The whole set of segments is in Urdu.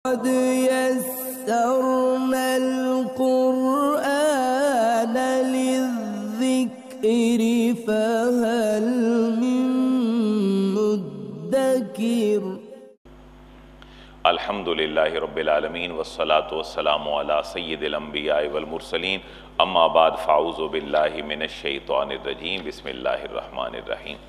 قد يسرنا القرآن للذكر فهل من مدكر الحمد للہ رب العالمین والصلاة والسلام علی سید الانبیاء والمرسلین اما بعد فاعوذ باللہ من الشیطان الرجیم بسم اللہ الرحمن الرحیم۔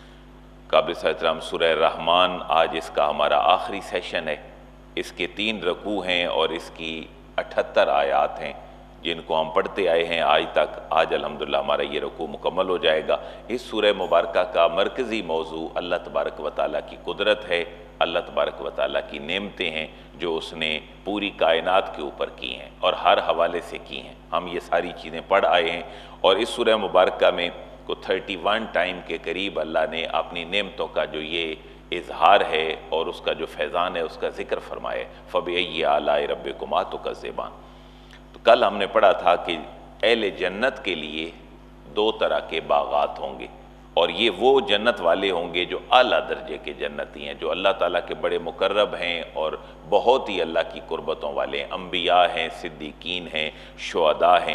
قابل احترام سورہ الرحمن آج اس کا ہمارا آخری سیشن ہے۔ اس کے 3 رکوع ہیں اور اس کی 78 آیات ہیں جن کو ہم پڑھتے آئے ہیں آج تک۔ آج الحمدللہ ہمارا یہ رکوع مکمل ہو جائے گا۔ اس سورہ مبارکہ کا مرکزی موضوع اللہ تبارک و تعالیٰ کی قدرت ہے، اللہ تبارک و تعالیٰ کی نعمتیں ہیں جو اس نے پوری کائنات کے اوپر کی ہیں اور ہر حوالے سے کی ہیں۔ ہم یہ ساری چیزیں پڑھ آئے ہیں اور اس سورہ مبارکہ میں 31 ٹائم کے قریب اللہ نے اپنی نعمتوں کا جو یہ اظہار ہے اور اس کا جو فیضان ہے اس کا ذکر فرمائے۔ فَبِأَيِّ آلَاءِ رَبِّكُمَا تُكَذِّبَانِ۔ تو کل ہم نے پڑھا تھا کہ اہل جنت کے لیے 2 طرح کے باغات ہوں گے اور یہ وہ جنت والے ہوں گے جو اعلیٰ درجے کے جنتی ہیں، جو اللہ تعالیٰ کے بڑے مقرب ہیں اور بہت ہی اللہ کی قربتوں والے ہیں، انبیاء ہیں، صدیقین ہیں، شہداء ہیں۔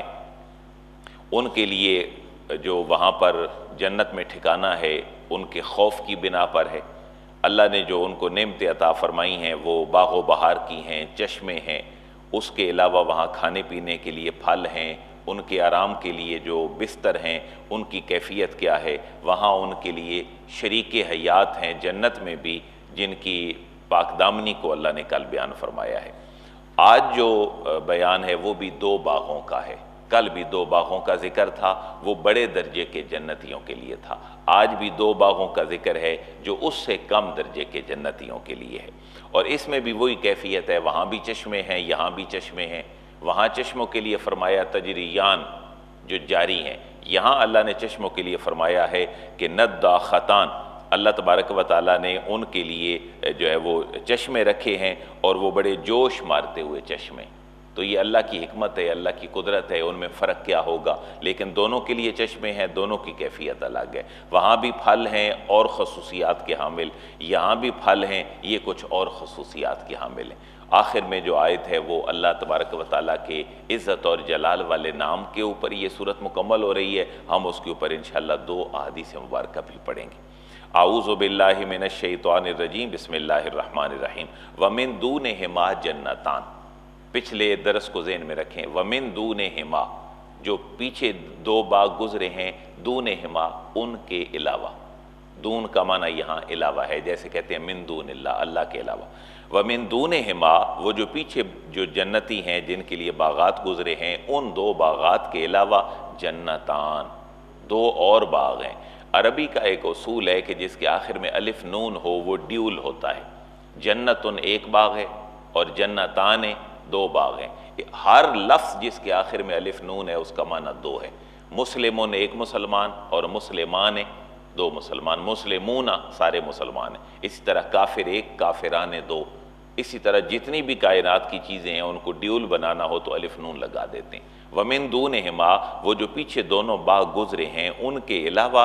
ان کے لیے جو وہاں پر جنت میں ٹھکانہ ہے ان کے خوف کی بنا پر ہے۔ اللہ نے جو ان کو نعمتیں عطا فرمائی ہیں وہ باغ و بہار کی ہیں، چشمے ہیں، اس کے علاوہ وہاں کھانے پینے کے لیے پھل ہیں، ان کے آرام کے لیے جو بستر ہیں ان کی کیفیت کیا ہے، وہاں ان کے لیے شریک حیات ہیں جنت میں بھی جن کی پاک دامنی کو اللہ نے کل بیان فرمایا ہے۔ آج جو بیان ہے وہ بھی 2 باغوں کا ہے۔ کل بھی 2 باغوں کا ذکر تھا، وہ بڑے درجے کے جنتیوں کے لیے تھا۔ آج بھی 2 باغوں کا ذکر ہے جو اس سے کم درجے کے جنتیوں کے لیے ہے، اور اس میں بھی وہی کیفیت ہے، وہاں بھی چشمے ہیں، یہاں بھی چشمے ہیں۔ وہاں چشموں کے لیے فرمایا تجریان جو جاری ہیں، یہاں اللہ نے چشموں کے لیے فرمایا ہے کہ نداختان، اللہ تبارک و تعالیٰ نے ان کے لیے جو ہے وہ چشمے رکھے ہیں اور وہ بڑے جوش مارتے ہوئے چشمے۔ تو یہ اللہ کی حکمت ہے، اللہ کی قدرت ہے، ان میں فرق کیا ہوگا، لیکن دونوں کے لیے چشمے ہیں، دونوں کی کیفیت الگ ہے۔ وہاں بھی پھل ہیں اور خصوصیات کے حامل، یہاں بھی پھل ہیں، یہ کچھ اور خصوصیات کے حامل ہیں۔ آخر میں جو آیت ہے وہ اللہ تبارک و تعالیٰ کے عزت اور جلال والے نام کے اوپر یہ صورت مکمل ہو رہی ہے۔ ہم اس کے اوپر انشاءاللہ 2 احادیث مبارکہ بھی پڑھیں گے۔ اعوذ باللہ من الشیطان الرجیم بسم اللہ الرحمن الرحیم۔ وَمِن دُونِهِمَا جَنَّتَانِ، پچھلے درس کو ذہن میں رکھیں۔ وَمِن دُونِهِمَا، جو پیچھے 2 باغ گزرے ہیں، دُونِهِمَا ان کے علاوہ، دون کا معنی یہاں علاوہ ہے، جیسے کہتے ہیں من دون اللہ، اللہ کے علاوہ۔ وَمِن دُونِهِمَا، وہ جو پیچھے جو جنتی ہیں جن کے لیے باغات گزرے ہیں، ان 2 باغات کے علاوہ جنتان، 2 اور باغ ہیں۔ عربی کا ایک اصول ہے کہ جس کے آخر میں الف نون ہو وہ ڈیول ہوتا ہے۔ جنتن ایک باغ ہے اور جنتان 2 باغ ہیں۔ ہر لفظ جس کے آخر میں الف نون ہے اس کا معنی 2 ہے۔ مسلمون ایک مسلمان اور مسلمان 2 مسلمان، مسلمون سارے مسلمان ہیں۔ اسی طرح کافر ایک، کافران 2۔ اسی طرح جتنی بھی کائنات کی چیزیں ہیں ان کو ڈیول بنانا ہو تو الف نون لگا دیتے ہیں۔ وَمِن دُونِهِمَا، وہ جو پیچھے دونوں باغ گزرے ہیں ان کے علاوہ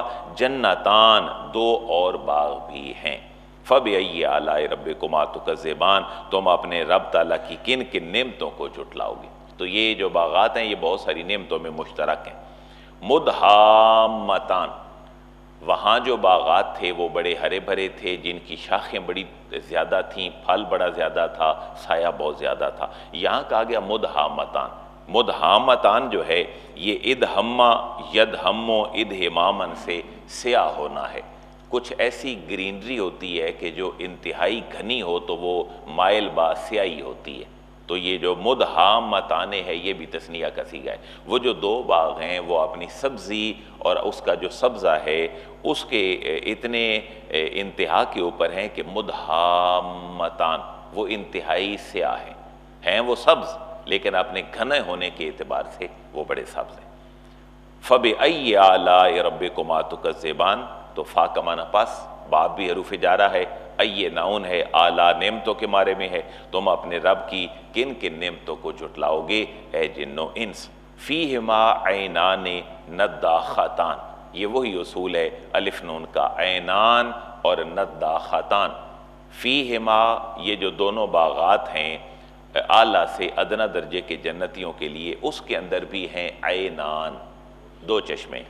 جنتان، 2 اور باغ بھی ہیں۔ فَبِأَيِّ آلَاءِ رَبِّكُمَا تُكَذِّبَانِ، تم اپنے رب تعالیٰ کی کن کن نعمتوں کو جھٹلاؤ گے۔ تو یہ جو باغات ہیں یہ بہت ساری نعمتوں میں مشترک ہیں۔ مُدْحَامَّتان، وہاں جو باغات تھے وہ بڑے ہرے بھرے تھے، جن کی شاخیں بڑی زیادہ تھیں، پھل بڑا زیادہ تھا، سایہ بہت زیادہ تھا۔ یہاں کہا گیا مدحامتان۔ مدحامتان جو ہے یہ ادہما یدہمو ادہمامن سے سیاہ ہونا ہے۔ کچھ ایسی گرینری ہوتی ہے کہ جو انتہائی گھنی ہو تو وہ مائل با سیاہی ہوتی ہے۔ تو یہ جو مدحامتانے ہے یہ بھی تثنیہ کا صیغہ ہے۔ وہ جو 2 باغ ہیں وہ اپنی سبزی اور اس کا جو سبزہ ہے اس کے اتنے انتہا کے اوپر ہیں کہ مدحامتان، وہ انتہائی سیاہ ہیں وہ سبز لیکن اپنے گھنے ہونے کے اعتبار سے وہ بڑے سبز ہیں۔ فَبِأَيِّ آلَاءِ رَبِّكُمَا تُكَذِّبَانِ، تو فا کا معنی پس، باب بھی حروف جارہ ہے، ائے نعون ہے، اعلیٰ نعمتوں کے بارے میں ہے۔ تم اپنے رب کی کن کن نعمتوں کو جھٹلاؤ گے اے جن و انس۔ فیہما عینان نداختان، یہ وہی اصول ہے الف نون کا، عینان اور نداختان۔ فیہما، یہ جو دونوں باغات ہیں اعلیٰ سے ادنا درجے کے جنتیوں کے لیے اس کے اندر بھی ہیں عینان، دو چشمے،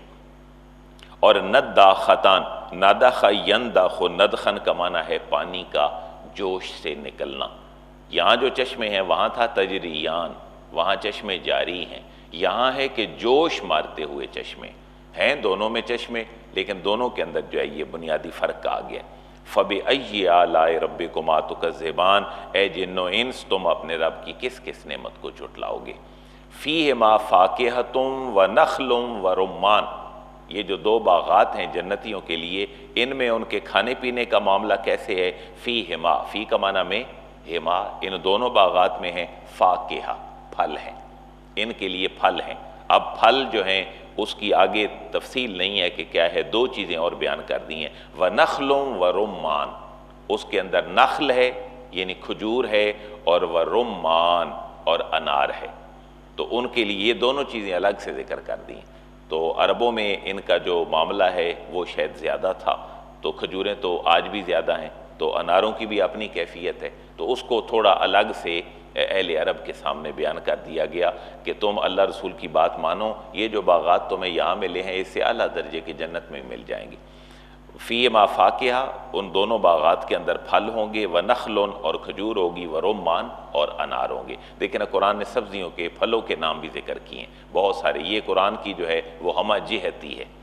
اور نداختان، نادخ یندخ، ندخن کا معنی ہے پانی کا جوش سے نکلنا۔ یہاں جو چشمے ہیں وہاں تھا تجریان، وہاں چشمے جاری ہیں، یہاں ہے کہ جوش مارتے ہوئے چشمے ہیں، دونوں میں چشمے، لیکن دونوں کے اندر جو ہے یہ بنیادی فرق آ گیا۔ فَبِأَيِّ آلَاءِ رَبِّكُمَا تُكَذِّبَانِ، اے جن و انس تم اپنے رب کی کس کس نعمت کو جھٹلاؤ گے۔ فِيهِمَا فَاكِهَةٌ وَنَخْلٌ وَرُمَّانٌ، یہ جو دو باغات ہیں جنتیوں کے لیے، ان میں ان کے کھانے پینے کا معاملہ کیسے ہے؟ فِيهِمَا، فی کا معنی میں، ہما، ان دونوں باغات میں ہیں فاکہہ، پھل ہیں، ان کے لیے پھل ہیں۔ اب پھل جو ہیں اس کی آگے تفصیل نہیں ہے کہ کیا ہے، دو چیزیں اور بیان کر دی ہیں، وَنَخْلٌ وَرُمَّانٌ، اس کے اندر نخل ہے یعنی کھجور ہے، اور وَرُمَّان، اور انار ہے، تو ان کے لیے یہ دونوں چیزیں الگ سے ذکر کر دی ہیں۔ تو عربوں میں ان کا جو معاملہ ہے وہ شاید زیادہ تھا، تو کھجوریں تو آج بھی زیادہ ہیں، تو اناروں کی بھی اپنی کیفیت ہے، تو اس کو تھوڑا الگ سے اہل عرب کے سامنے بیان کر دیا گیا کہ تم اللہ رسول کی بات مانو، یہ جو باغات تمہیں یہاں ملے ہیں اس سے اعلیٰ درجے کی جنت میں مل جائیں گی۔ فِيهِمَا فَاكِهَةٌ، ان دونوں باغات کے اندر پھل ہوں گے، وَنَخْلٌ، اور کھجور ہوگی، وَرُمَّان، اور انار ہوں گے۔ دیکھیں قرآن نے سبزیوں کے، پھلوں کے نام بھی ذکر کیے ہیں بہت سارے، یہ قرآن کی جو ہے وہ ہمہ جہتی ہے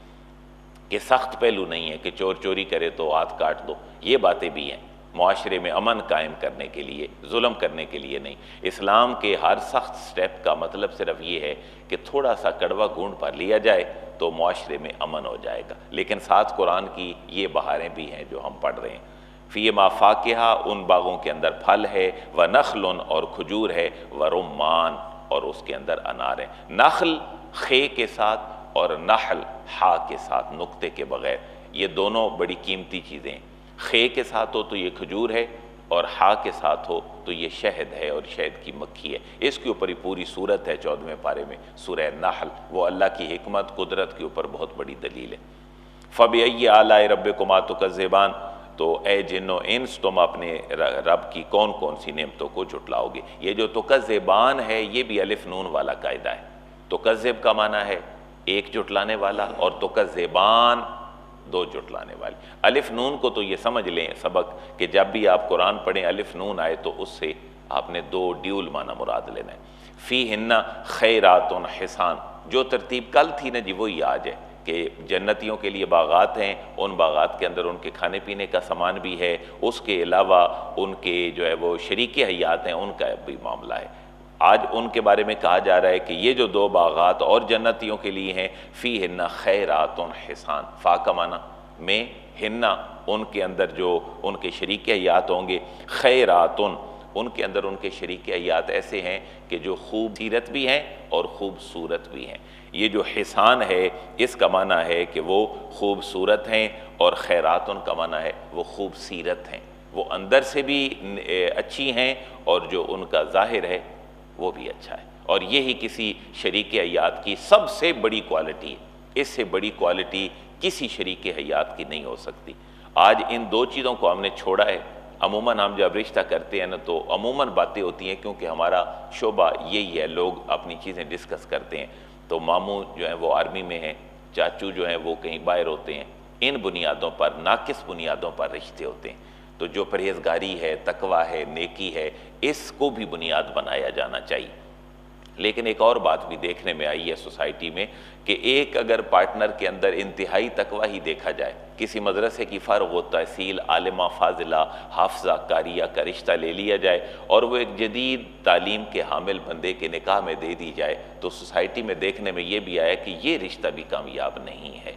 کہ سخت پہلو نہیں ہے کہ چور چوری کرے تو ہاتھ کاٹ دو، یہ باتیں بھی ہیں معاشرے میں امن قائم کرنے کے لیے، ظلم کرنے کے لیے نہیں۔ اسلام کے ہر سخت سٹیپ کا مطلب صرف یہ ہے کہ تھوڑا سا کڑوا گھونٹ پر لیا جائے تو معاشرے میں امن ہو جائے گا، لیکن ساتھ قرآن کی یہ بہاریں بھی ہیں جو ہم پڑھ رہے ہیں۔ فِيهِمَا فَاكِهَةٌ، ان باغوں کے اندر پھل ہے، وَنَخْلٌ، اور کھجور ہے، وَرُمَّان، اور اس کے اندر انار ہے۔ نخل خے کے ساتھ اور نحل ہا کے ساتھ، نقطے کے بغیر، یہ دونوں بڑی قیمتی چیزیں ہیں۔ خے کے ساتھ ہو تو یہ کھجور ہے، اور ہا کے ساتھ ہو تو یہ شہد ہے اور شہد کی مکھی ہے۔ اس کے اوپر ہی پوری سورت ہے 14ویں پارے میں، سورہ نحل، وہ اللہ کی حکمت قدرت کے اوپر بہت بڑی دلیل ہے۔ فَبِأَيِّ آلَاءِ رَبِّكُمَا تُكَذِّبَانِ، تو اے جن و انس تم اپنے رب کی کون کون سی نعمتوں کو جھٹلاؤ گے۔ یہ جو تکذبان ہے یہ بھی الف نون والا قاعدہ ہے۔ تکذب کا معنی ہے ایک جھٹلانے والا، اور تکذبان دو جھٹلانے والے۔ الف نون کو تو یہ سمجھ لیں سبق کہ جب بھی آپ قرآن پڑھیں الف نون آئے تو اس سے آپ نے دو ڈیول معنی مراد لینا ہے۔ فِيهِنَّ خَيْرَاتٌ حِسَان، جو ترتیب کل تھی نا جی وہی آج ہے کہ جنتیوں کے لیے باغات ہیں، ان باغات کے اندر ان کے کھانے پینے کا سامان بھی ہے، اس کے علاوہ ان کے جو ہے وہ شریک حیات ہیں ان کا بھی معاملہ ہے۔ آج ان کے بارے میں کہا جا رہا ہے کہ یہ جو دو باغات اور جنتیوں کے لیے ہیں، فِيهِنَّ خَيْرَاتٌ حِسَان، فا کا معنی میں، ہنہ ان کے اندر جو ان کے شریک حیات ہوں گے، خیراتن ان کے اندر ان کے شریک حیات ایسے ہیں کہ جو خوب سیرت بھی ہیں اور خوبصورت بھی ہیں۔ یہ جو حسان ہے اس کا معنی ہے کہ وہ خوبصورت ہیں، اور خیراتن کا معنی ہے وہ خوب سیرت ہیں، وہ اندر سے بھی اچھی ہیں اور جو ان کا ظاہر ہے وہ بھی اچھا ہے، اور یہی کسی شریک حیات کی سب سے بڑی کوالٹی ہے۔ اس سے بڑی کوالٹی کسی شریک حیات کی نہیں ہو سکتی۔ آج ان دو چیزوں کو ہم نے چھوڑا ہے۔ عموماً ہم جب رشتہ کرتے ہیں نا تو عموماً باتیں ہوتی ہیں، کیونکہ ہمارا شعبہ یہی ہے، لوگ اپنی چیزیں ڈسکس کرتے ہیں، تو ماموں جو ہیں وہ آرمی میں ہیں، چاچو جو ہیں وہ کہیں باہر ہوتے ہیں، ان بنیادوں پر، ناقص بنیادوں پر رشتے ہوتے ہیں۔ تو جو پرہیزگاری ہے، تقوی ہے، نیکی ہے، اس کو بھی بنیاد بنایا جانا چاہیے۔ لیکن ایک اور بات بھی دیکھنے میں آئی ہے سوسائٹی میں کہ ایک اگر پارٹنر کے اندر انتہائی تقوی ہی دیکھا جائے، کسی مدرسے کی فارغ و تحصیل عالمہ فاضلہ حافظہ قاریہ کا رشتہ لے لیا جائے اور وہ ایک جدید تعلیم کے حامل بندے کے نکاح میں دے دی جائے، تو سوسائٹی میں دیکھنے میں یہ بھی آیا کہ یہ رشتہ بھی کامیاب نہیں ہے۔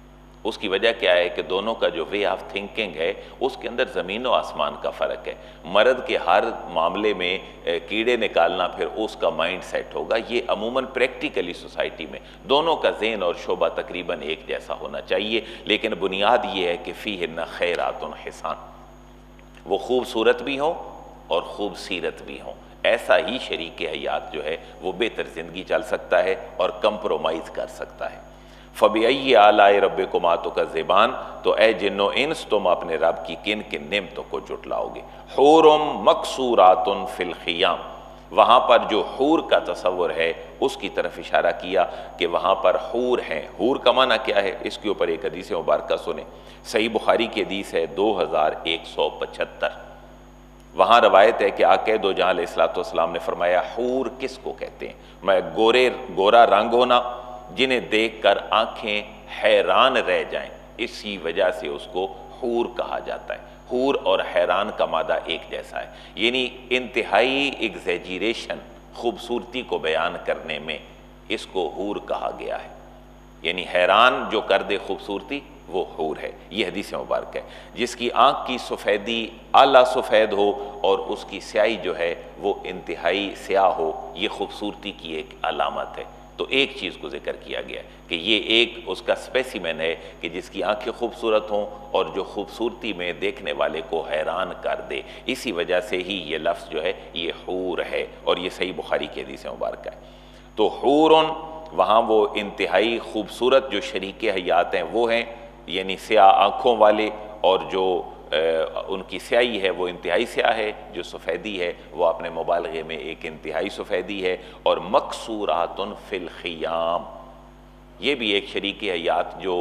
اس کی وجہ کیا ہے کہ دونوں کا جو وے آف تھنکنگ ہے اس کے اندر زمین و آسمان کا فرق ہے۔ مرد کے ہر معاملے میں کیڑے نکالنا پھر اس کا مائنڈ سیٹ ہوگا، یہ عموماً پریکٹیکلی سوسائٹی میں دونوں کا ذہن اور شعبہ تقریباً ایک جیسا ہونا چاہیے، لیکن بنیاد یہ ہے کہ فِيهِنَّ خَيْرَاتٌ حِسَان، وہ خوبصورت بھی ہوں اور خوب سیرت بھی ہوں۔ ایسا ہی شریک حیات جو ہے وہ بہتر زندگی چل سکتا ہے اور کمپرومائز کر سکتا ہے۔ فَبِأَيِّ آلَاءِ رَبِّكُمَا تُكَذِّبَانِ، تو اے جن و انس تم اپنے رب کی کن کن نعمتوں کو جھٹلاؤ گے۔ حور مقصورات فی الخیام، وہاں پر جو حور کا تصور ہے اس کی طرف اشارہ کیا کہ وہاں پر حور ہیں۔ حور کا معنی کیا ہے؟ اس کے اوپر ایک حدیث مبارکہ سنیں، صحیح بخاری کی حدیث ہے 2175۔ وہاں روایت ہے کہ آقا دو جہاں علیہ السلام نے فرمایا حور کس کو کہتے ہیں؟ میں گورا رنگ ہونا، جنہیں دیکھ کر آنکھیں حیران رہ جائیں، اسی وجہ سے اس کو حور کہا جاتا ہے۔ حور اور حیران کا مادہ ایک جیسا ہے، یعنی انتہائی ایگزیجریشن، خوبصورتی کو بیان کرنے میں اس کو حور کہا گیا ہے، یعنی حیران جو کر دے خوبصورتی وہ حور ہے۔ یہ حدیث مبارک ہے، جس کی آنکھ کی سفیدی اعلیٰ سفید ہو اور اس کی سیاہی جو ہے وہ انتہائی سیاہ ہو، یہ خوبصورتی کی ایک علامت ہے۔ تو ایک چیز کو ذکر کیا گیا ہے کہ یہ ایک اس کا اسپیسیمن ہے کہ جس کی آنکھیں خوبصورت ہوں اور جو خوبصورتی میں دیکھنے والے کو حیران کر دے، اسی وجہ سے ہی یہ لفظ جو ہے یہ حور ہے، اور یہ صحیح بخاری کی حدیث مبارکہ ہے۔ تو حورن وہاں وہ انتہائی خوبصورت جو شریک حیات ہیں وہ ہیں، یعنی سیاہ آنکھوں والے، اور جو ان کی سیاہی ہے وہ انتہائی سیاہ ہے، جو سفیدی ہے وہ اپنے مبالغے میں ایک انتہائی سفیدی ہے، اور مقصورات فی الخیام، یہ بھی ایک شریک حیات جو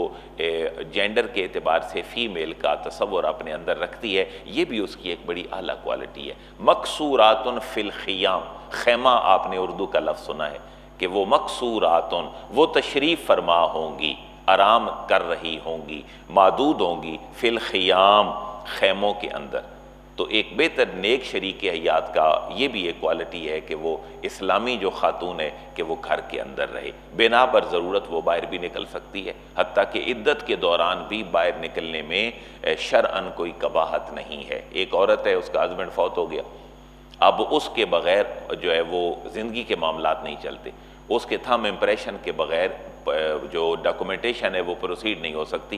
جینڈر کے اعتبار سے فیمیل کا تصور اپنے اندر رکھتی ہے، یہ بھی اس کی ایک بڑی اعلیٰ کوالٹی ہے۔ مقصورات فی الخیام، خیمہ آپ نے اردو کا لفظ سنا ہے کہ وہ مقصورات، وہ تشریف فرما ہوں گی، آرام کر رہی ہوں گی، معدود ہوں گی، فی الخیام، خیموں کے اندر۔ تو ایک بہتر نیک شریک حیات کا یہ بھی ایک کوالٹی ہے کہ وہ اسلامی جو خاتون ہے کہ وہ گھر کے اندر رہے، بنا بر ضرورت وہ باہر بھی نکل سکتی ہے، حتیٰ کہ عدت کے دوران بھی باہر نکلنے میں شرعاً کوئی قباحت نہیں ہے۔ ایک عورت ہے، اس کا ہسبینڈ فوت ہو گیا، اب اس کے بغیر جو ہے وہ زندگی کے معاملات نہیں چلتے، اس کے تھم امپریشن کے بغیر جو ڈاکومنٹیشن ہے وہ پروسیڈ نہیں ہو سکتی۔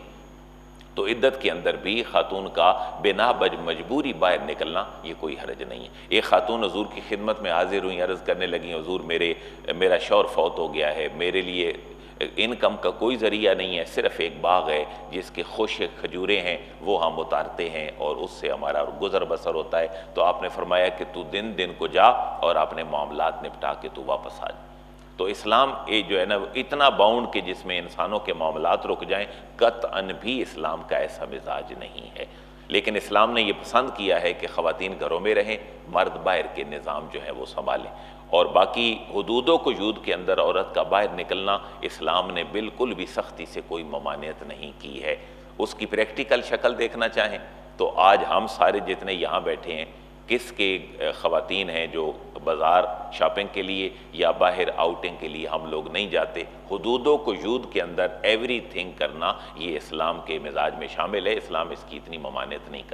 تو عدت کے اندر بھی خاتون کا بنا مجبوری باہر نکلنا یہ کوئی حرج نہیں ہے۔ ایک خاتون حضور کی خدمت میں حاضر ہوئیں، عرض کرنے لگیں حضور میرا شوہر فوت ہو گیا ہے، میرے لیے انکم کا کوئی ذریعہ نہیں ہے، صرف ایک باغ ہے جس کے خشک کھجوریں ہیں وہ ہم اتارتے ہیں اور اس سے ہمارا گزر بسر ہوتا ہے۔ تو آپ نے فرمایا کہ تو دن کو جا اور اپنے معاملات نپٹا کے تو واپس آ جا۔ تو اسلام جو ہے نا اتنا باؤنڈ کہ جس میں انسانوں کے معاملات رک جائیں، قطعاً بھی اسلام کا ایسا مزاج نہیں ہے، لیکن اسلام نے یہ پسند کیا ہے کہ خواتین گھروں میں رہیں، مرد باہر کے نظام جو ہے وہ سنبھالیں، اور باقی حدود و قیود کے اندر عورت کا باہر نکلنا اسلام نے بالکل بھی سختی سے کوئی ممانعت نہیں کی ہے۔ اس کی پریکٹیکل شکل دیکھنا چاہیں تو آج ہم سارے جتنے یہاں بیٹھے ہیں، کس کے خواتین ہیں جو بازار شاپنگ کے لیے یا باہر آؤٹنگ کے لیے ہم لوگ نہیں جاتے؟ حدود و قیود کے اندر ایوری تھنگ کرنا یہ اسلام کے مزاج میں شامل ہے، اسلام اس کی اتنی ممانعت نہیں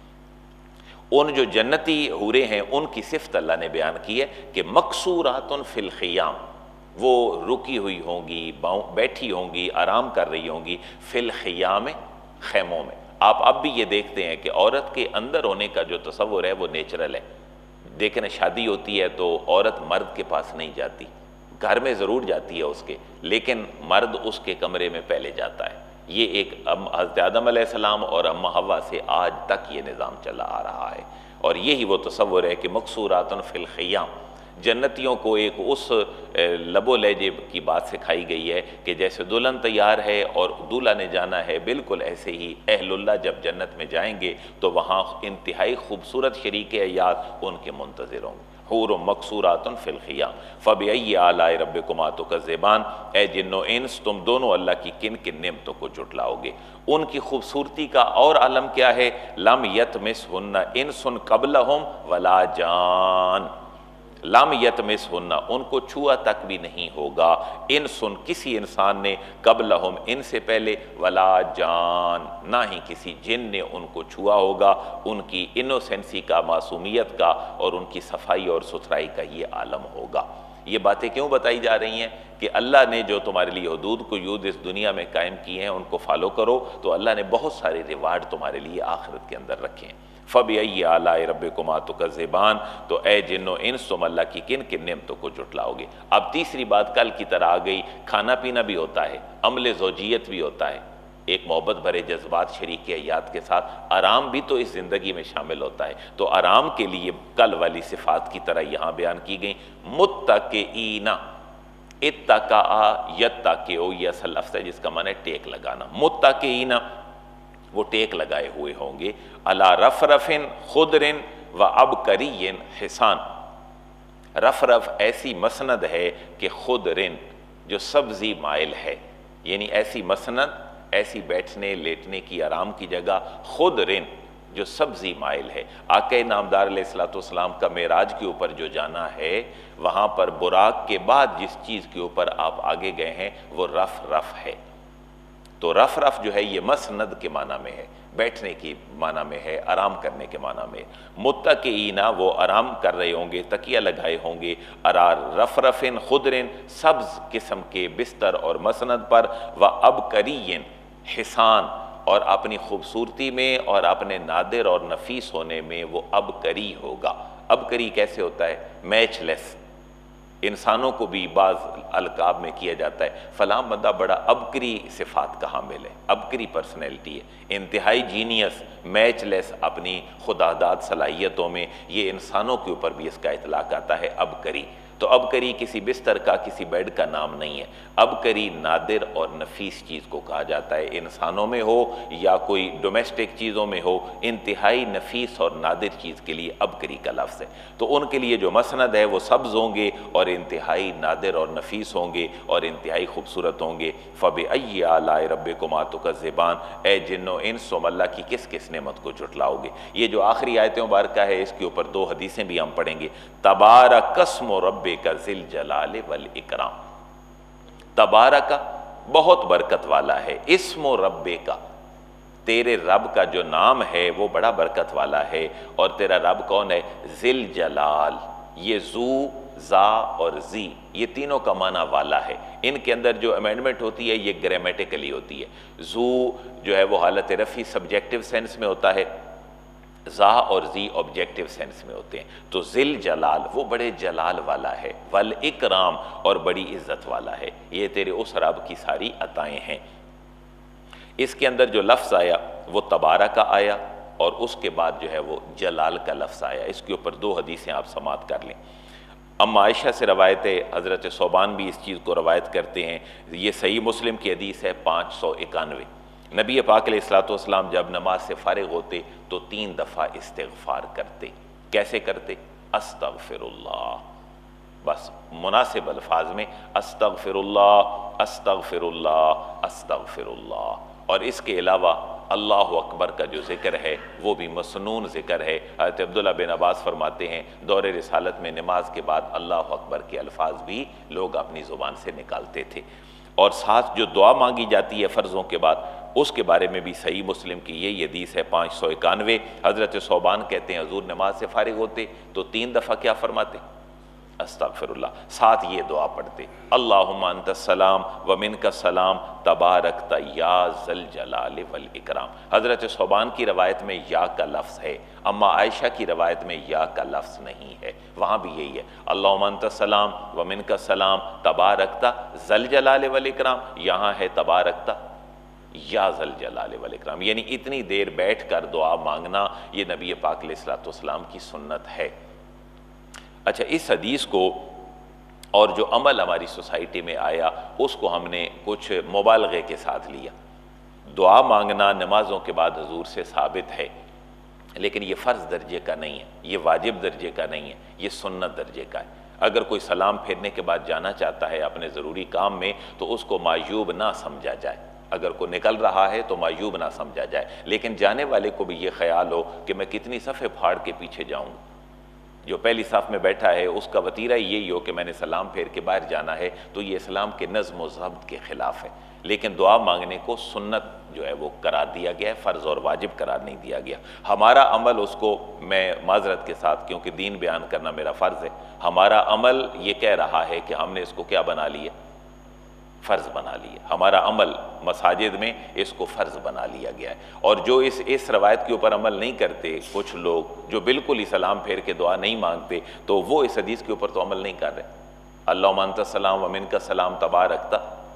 کرتا۔ ان جو جنتی حوریں ہیں ان کی صفت اللہ نے بیان کی ہے کہ مقصورات فی الخیام، وہ رکی ہوئی ہوں گی، بیٹھی ہوں گی، آرام کر رہی ہوں گی، فی الخیام، خیموں میں۔ آپ اب بھی یہ دیکھتے ہیں کہ عورت کے اندر ہونے کا جو تصور ہے وہ نیچرل ہے، دیکھیں شادی ہوتی ہے تو عورت مرد کے پاس نہیں جاتی، گھر میں ضرور جاتی ہے اس کے، لیکن مرد اس کے کمرے میں پہلے جاتا ہے۔ یہ ایک حضرت آدم علیہ السلام اور اماں حوا سے آج تک یہ نظام چلا آ رہا ہے، اور یہی وہ تصور ہے کہ مقصورات فی الخیام، جنتیوں کو ایک اس لب و لہجے کی بات سکھائی گئی ہے کہ جیسے دلہن تیار ہے اور دولہا نے جانا ہے، بالکل ایسے ہی اہل اللہ جب جنت میں جائیں گے تو وہاں انتہائی خوبصورت شریک حیات ان کے منتظر ہوں گے۔ حور مقصورات فی الخیام فبأی آلاء ربکما تکذبان، اے جن و انس تم دونوں اللہ کی کن کن نعمتوں کو جھٹلاؤ گے۔ ان کی خوبصورتی کا اور عالم کیا ہے؟ لم یطمثہن انس قبلہم ولا جان، لم یطمثہن، ان کو چھوا تک بھی نہیں ہوگا، انسن، کسی انسان نے، قبلہم، ان سے پہلے، ولا جان، نہ ہی کسی جن نے ان کو چھوا ہوگا۔ ان کی انوسینسی کا، معصومیت کا اور ان کی صفائی اور ستھرائی کا یہ عالم ہوگا۔ یہ باتیں کیوں بتائی جا رہی ہیں کہ اللہ نے جو تمہارے لیے حدود قیود اس دنیا میں قائم کیے ہیں ان کو فالو کرو تو اللہ نے بہت سارے ریوارڈ تمہارے لیے آخرت کے اندر رکھے ہیں۔ فَبِأَيِّ آلَاءِ رَبِّكُمَا تُكَذِّبَانِ، تو اے جن و انس تم اللہ کی کن کن نعمتوں کو جھٹلاؤ گے۔ اب تیسری بات کل کی طرح آ گئی، کھانا پینا بھی ہوتا ہے، عمل زوجیت بھی ہوتا ہے، ایک محبت بھرے جذبات شریک حیات کے ساتھ آرام بھی تو اس زندگی میں شامل ہوتا ہے، تو آرام کے لیے کل والی صفات کی طرح یہاں بیان کی گئیں۔ متکئین، اتکا یتکئو، یہ اصل لفظ ہے جس کا معنی ہے ٹیک لگانا۔ متکئین، وہ ٹیک لگائے ہوئے ہوں گے، علی رفرف خضر و عبقری حسان۔ رفرف ایسی مسند ہے کہ خضر جو سبزی مائل ہے، یعنی ایسی مسند، ایسی بیٹھنے لیٹنے کی آرام کی جگہ، خضر جو سبزی مائل ہے۔ آقا نامدار علیہ السلام کا معراج کے اوپر جو جانا ہے، وہاں پر براق کے بعد جس چیز کے اوپر آپ آگے گئے ہیں وہ رف ہے۔ تو رف جو ہے یہ مسند کے معنی میں ہے، بیٹھنے کی معنی میں ہے، آرام کرنے کے معنی میں۔ متکئین، وہ آرام کر رہے ہوں گے، تکیہ لگائے ہوں گے، رفرف خضر، سبز قسم کے بستر اور مسند پر، و عبقری حسان، اور اپنی خوبصورتی میں اور اپنے نادر اور نفیس ہونے میں وہ عبقری ہوگا۔ عبقری کیسے ہوتا ہے؟ Matchless. انسانوں کو بھی بعض القاب میں کیا جاتا ہے فلاں بندہ بڑا عبقری صفات کا حامل ہے، عبقری پرسنالٹی ہے، انتہائی جینیس، میچ لیس اپنی خداداد صلاحیتوں میں۔ یہ انسانوں کے اوپر بھی اس کا اطلاق آتا ہے عبقری۔ تو عبقری کسی بستر کا، کسی بیڈ کا نام نہیں ہے۔ عبقری نادر اور نفیس چیز کو کہا جاتا ہے، انسانوں میں ہو یا کوئی ڈومیسٹک چیزوں میں ہو، انتہائی نفیس اور نادر چیز کے لیے عبقری کا لفظ ہے۔ تو ان کے لیے جو مسند ہے وہ سبز ہوں گے اور انتہائی نادر اور نفیس ہوں گے اور انتہائی خوبصورت ہوں گے۔ فَبِأَيِّ آلَاءِ رَبِّكُمَا تُكَذِّبَانِ، اے جنو انس تم اللہ کی کس کس نعمت کو جھٹلاؤ گے۔ یہ جو آخری آیت مبارکہ ہے اس کے اوپر دو حدیثیں بھی ہم پڑھیں گے۔ تبارک اسم ربک ذی الجلال والاکرام، تبارک بہت برکت والا ہے، اسم ربک تیرے رب کا جو نام ہے وہ بڑا برکت والا ہے، اور تیرا رب کون ہے؟ ذی الجلال۔ یہ ذو، ذا اور ذی، یہ تینوں کا معنی والا ہے۔ ان کے اندر جو امینڈمنٹ ہوتی ہے یہ گرامیٹیکلی ہوتی ہے۔ ذو جو ہے وہ حالت رفعی سبجیکٹیو سینس میں ہوتا ہے، ذا اور ذی آبجیکٹیو سینس میں ہوتے ہیں۔ تو ذل جلال، وہ بڑے جلال والا ہے، والاکرام، اور بڑی عزت والا ہے۔ یہ تیرے اس رب کی ساری عطائیں ہیں۔ اس کے اندر جو لفظ آیا وہ تبارک کا آیا، اور اس کے بعد جو ہے وہ جلال کا لفظ آیا۔ اس کے اوپر دو حدیثیں آپ سماعت کر لیں۔ اما عائشہ سے روایت ہے، حضرت ثوبان بھی اس چیز کو روایت کرتے ہیں، یہ صحیح مسلم کی حدیث ہے 591۔ نبی پاک علیہ السلام جب نماز سے فارغ ہوتے تو 3 دفعہ استغفار کرتے۔ کیسے کرتے؟ استغفر اللہ، بس مناسب الفاظ میں، استغفر اللہ، استغفر اللہ، استغفر اللہ۔ اور اس کے علاوہ اللہ اکبر کا جو ذکر ہے وہ بھی مسنون ذکر ہے۔ حضرت عبداللہ بن عباس فرماتے ہیں دور رسالت میں نماز کے بعد اللہ اکبر کے الفاظ بھی لوگ اپنی زبان سے نکالتے تھے۔ اور ساتھ جو دعا مانگی جاتی ہے فرضوں کے بعد، اس کے بارے میں بھی صحیح مسلم کی یہی حدیث ہے 591۔ حضرت ثوبان کہتے ہیں حضور نماز سے فارغ ہوتے تو 3 دفعہ کیا فرماتے؟ استغفر اللہ، ساتھ یہ دعا پڑھتے، اللہم انت السلام ومنک السلام تبارکت یا ذی الجلال والاکرام۔ حضرت ثوبان کی روایت میں یا کا لفظ ہے، اما عائشہ کی روایت میں یا کا لفظ نہیں ہے، وہاں بھی یہی ہے، اللہم انت السلام ومنک السلام تبارکت ذی الجلال والاکرام، یہاں ہے تبارکت یا ذی الجلال والاکرام۔ یعنی اتنی دیر بیٹھ کر دعا مانگنا یہ نبی پاک علیہ السلام کی سنت ہے۔ اچھا، اس حدیث کو اور جو عمل ہماری سوسائٹی میں آیا اس کو ہم نے کچھ مبالغے کے ساتھ لیا۔ دعا مانگنا نمازوں کے بعد حضور سے ثابت ہے، لیکن یہ فرض درجے کا نہیں ہے، یہ واجب درجے کا نہیں ہے، یہ سنت درجے کا ہے۔ اگر کوئی سلام پھیرنے کے بعد جانا چاہتا ہے اپنے ضروری کام میں تو اس کو معیوب نہ سمجھا جائے، اگر کوئی نکل رہا ہے تو معیوب نہ سمجھا جائے، لیکن جانے والے کو بھی یہ خیال ہو کہ میں کتنی صفیں پھاڑ کے پیچھے جاؤں۔ جو پہلی صف میں بیٹھا ہے اس کا وتیرہ یہی ہو کہ میں نے سلام پھیر کے باہر جانا ہے، تو یہ اسلام کے نظم و ضبط کے خلاف ہے۔ لیکن دعا مانگنے کو سنت جو ہے وہ قرار دیا گیا ہے، فرض اور واجب قرار نہیں دیا گیا۔ ہمارا عمل اس کو، میں معذرت کے ساتھ کیونکہ دین بیان کرنا میرا فرض ہے، ہمارا عمل یہ کہہ رہا ہے کہ ہم نے اس کو کیا بنا لیا؟ فرض بنا لیا۔ ہمارا عمل مساجد میں اس کو فرض بنا لیا گیا ہے، اور جو اس روایت کے اوپر عمل نہیں کرتے، کچھ لوگ جو بالکل ہی سلام پھیر کے دعا نہیں مانگتے، تو وہ اس حدیث کے اوپر تو عمل نہیں کر رہے۔ اللہم انت السلام ومنک السلام تبارکت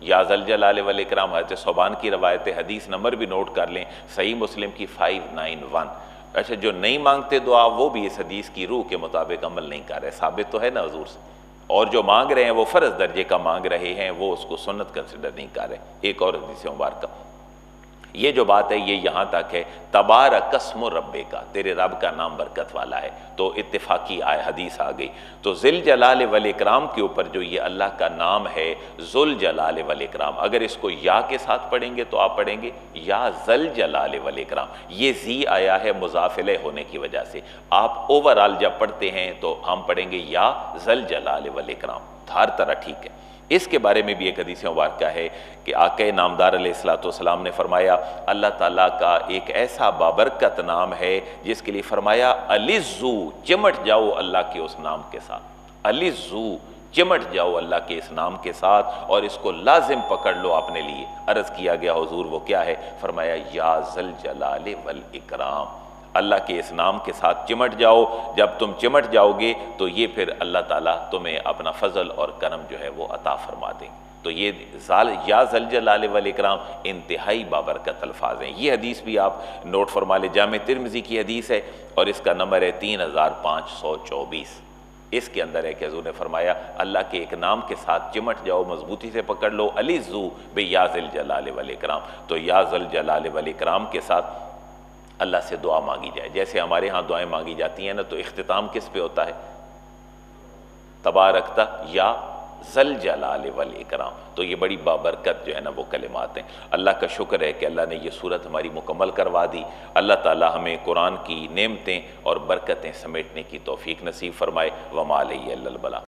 یا ذل جلال والاکرام حضرت ثوبان کی روایت، حدیث نمبر بھی نوٹ کر لیں، صحیح مسلم کی 591۔ اچھا جو نہیں مانگتے دعا وہ بھی اس حدیث کی روح کے مطابق عمل نہیں کر رہے، ثابت تو ہے نا حضور سے، اور جو مانگ رہے ہیں وہ فرض درجے کا مانگ رہے ہیں، وہ اس کو سنت کنسیڈر نہیں کر رہے۔ ایک اور حدیث مبارکہ، یہ جو بات ہے یہ یہاں تک ہے، تبارک اسم ربک کا، تیرے رب کا نام برکت والا ہے، تو اتفاقی حدیث آ گئی۔ تو ذل جلال والاکرام کے اوپر جو یہ اللہ کا نام ہے ذل جلال والاکرام، اگر اس کو یا کے ساتھ پڑھیں گے تو آپ پڑھیں گے یا ذل جلال والاکرام، یہ زی آیا ہے مضاف الیہ ہونے کی وجہ سے، آپ اوورال جب پڑھتے ہیں تو ہم پڑھیں گے یا ذل جلال والاکرام، ہر طرح ٹھیک ہے۔ اس کے بارے میں بھی ایک حدیث مبارکہ ہے کہ آقا نامدار علیہ السلام نے فرمایا اللہ تعالیٰ کا ایک ایسا بابرکت نام ہے جس کے لیے فرمایا الزو، چمٹ جاؤ اللہ کے اس نام کے ساتھ، الزو چمٹ جاؤ اللہ کے اس نام کے ساتھ اور اس کو لازم پکڑ لو اپنے لیے۔ عرض کیا گیا حضور وہ کیا ہے؟ فرمایا یا ذل جلال والاکرام، اللہ کے اس نام کے ساتھ چمٹ جاؤ، جب تم چمٹ جاؤ گے تو یہ پھر اللہ تعالیٰ تمہیں اپنا فضل اور کرم جو ہے وہ عطا فرما دیں۔ تو یہ یا ذل جلال والاکرام انتہائی بابرکت الفاظ ہیں۔ یہ حدیث بھی آپ نوٹ فرما لیں، جامع ترمذی کی حدیث ہے اور اس کا نمبر ہے 3524۔ اس کے اندر ہے کہ حضور نے فرمایا اللہ کے ایک نام کے ساتھ چمٹ جاؤ، مضبوطی سے پکڑ لو، الزو بے یا ذل جلال والاکرام۔ تو یا ذل جلال والاکرام کے ساتھ اللہ سے دعا مانگی جائے، جیسے ہمارے ہاں دعائیں مانگی جاتی ہیں نا، تو اختتام کس پہ ہوتا ہے؟ تبارکتا یا ذل جلال والاکرام۔ تو یہ بڑی بابرکت جو ہے نا وہ کلمات ہیں۔ اللہ کا شکر ہے کہ اللہ نے یہ صورت ہماری مکمل کروا دی۔ اللہ تعالی ہمیں قرآن کی نعمتیں اور برکتیں سمیٹنے کی توفیق نصیب فرمائے۔ وما علیہ الا البلاغ۔